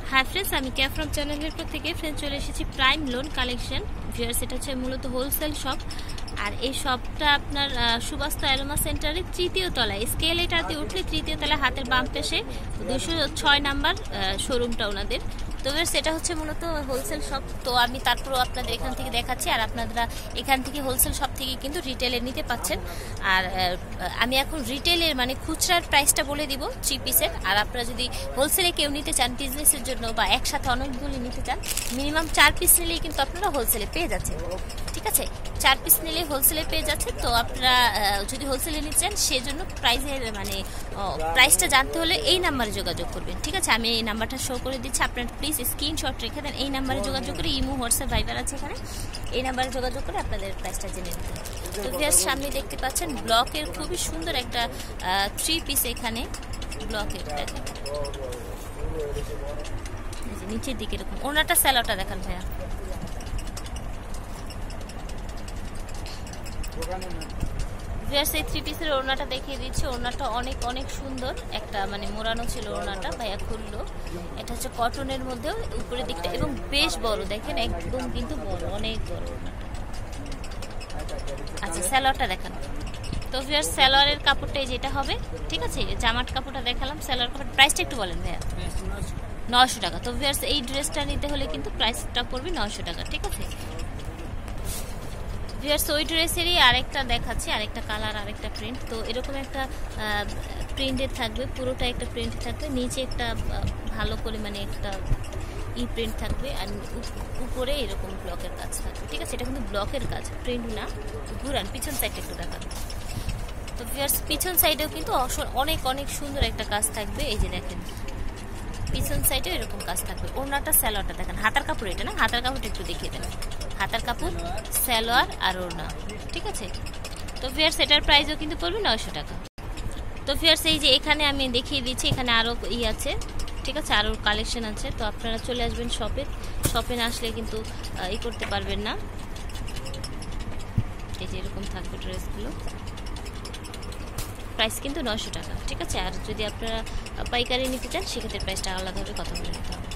Hi friends, আমি কেয়া from চ্যানেলের পর থেকে ফ্রেন্ডস চলে এসেছি প্রাইম লোন কালেকশন। ভিউয়ার্স, এটা হচ্ছে মূলত হোলসেল শপ। আর এই শপটা আপনার সুবাস্তা অ্যারোমা সেন্টারের তৃতীয় তলায়, স্কেল এটাতে উঠলে তৃতীয় তলায় হাতের বাম পাশে 206 নাম্বার শোরুমটা ওনাদের। তো সেটা হচ্ছে মূলত হোলসেল শপ। তো আমি তারপরও আপনাদের এখান থেকে দেখাচ্ছি, আর আপনারা এখান থেকে হোলসেল শপ থেকে কিন্তু রিটেলে নিতে পাচ্ছেন। আর আমি এখন রিটেলের মানে খুচরার প্রাইসটা বলে দিব 3 পিসের। আর আপনারা যদি হোলসেলে কেউ নিতে চান বিজনেসের জন্য বা একসাথে অনেকগুলি নিতে চান, মিনিমাম 4 পিস নিলেই কিন্তু আপনারা হোলসেলে পেয়ে যাচ্ছেন। ঠিক আছে, 4 পিস নিলে হোলসেলে পেয়ে যাচ্ছে। তো আপনারা যদি হোলসেলে নিতে চান সেজন্য প্রাইসটা জানতে হলে এই নাম্বারে যোগাযোগ করবেন। ঠিক আছে, আমি এই নাম্বারটা শো করে দিচ্ছি, আপনারা প্লিজ স্ক্রিনশট রেখে দেন। এই নাম্বারে যোগাযোগ করে, ইমো হোয়াটসঅ্যাপ ভাইবার আছে এখানে, এই নাম্বারে যোগাযোগ করে আপনাদের প্রাইসটা জেনে নিতে হবে। তো ভিউয়ার্স, সামনে দেখতে পাচ্ছেন ব্লকের খুবই সুন্দর একটা 3 পিস এখানে ব্লকের দেখেন, নিচের দিকে এরকম। ওনাটা স্যালোটা দেখান ভাইয়া। ভিউয়ার্স, এই 3 পিসের ওড়নাটা দেখিয়ে দিচ্ছি। ওড়নাটা অনেক অনেক সুন্দর, একটা মানে মোড়ানো ছিল ওড়নাটা, ভাইয়া খুললো। এটা হচ্ছে কটনের মধ্যে উপরের দিকটা, এবং বেশ বড় দেখেন, একদম কিন্তু বড়, অনেক বড় ওড়নাটা। আচ্ছা, স্যালোয়ারটা দেখান। তো ভিউয়ার্স, স্যালোয়ারের কাপড়টাই যেটা হবে, ঠিক আছে, জামার কাপড়টা দেখালাম, স্যালোয়ার কাপড় প্রাইসটা একটু বলেন ভাইয়া। 900 টাকা। তো ভিউয়ার্স, এই ড্রেসটা নিতে হলে কিন্তু প্রাইসটা পড়বে 900 টাকা। ঠিক আছে ভিউয়ার্স, ওই ড্রেসেরই আরেকটা দেখাচ্ছি, আরেকটা কালার, আরেকটা প্রিন্ট। তো এরকম একটা প্রিন্টের থাকবে, পুরোটা একটা প্রিন্ট থাকবে, নিচে একটা ভালো করে মানে একটা প্রিন্ট থাকবে, আর উপরে এরকম ব্লকের কাজ থাকবে। ঠিক আছে, এটা কিন্তু ব্লকের কাজ, প্রিন্ট না। ঘুরান, পিছন সাইডটা একটু দেখান। তো ভিউয়ার্স, পিছন সাইডেও কিন্তু অনেক অনেক সুন্দর একটা কাজ থাকবে। এই যে দেখেন, পিছন সাইডে এরকম কাজ থাকবে। ওড়নাটা স্যালোয়ারটা দেখেন, হাতার কাপড় এটা না, হাতার কাপড়টা একটু দেখিয়ে দেন। হাতার কাপড়, স্যালোয়ার আর ওড়না। ঠিক আছে, তো ভিউয়ার্স, এটার প্রাইসও কিন্তু পড়বে 900 টাকা। তো ভিউয়ার্স, এই যে এখানে আমি দেখিয়ে দিচ্ছি, এখানে আরও আছে, ঠিক আছে, আরও কালেকশন আছে। তো আপনারা চলে আসবেন শপে না আসলে কিন্তু করতে পারবেন না। এই যে এরকম থাকবে ড্রেসগুলো, প্রাইস কিন্তু 900 টাকা। ঠিক আছে, আর যদি আপনারা পাইকারি নিতে চান সেক্ষেত্রে প্রাইসটা আলাদাভাবে কথা বলে নিতে হবে।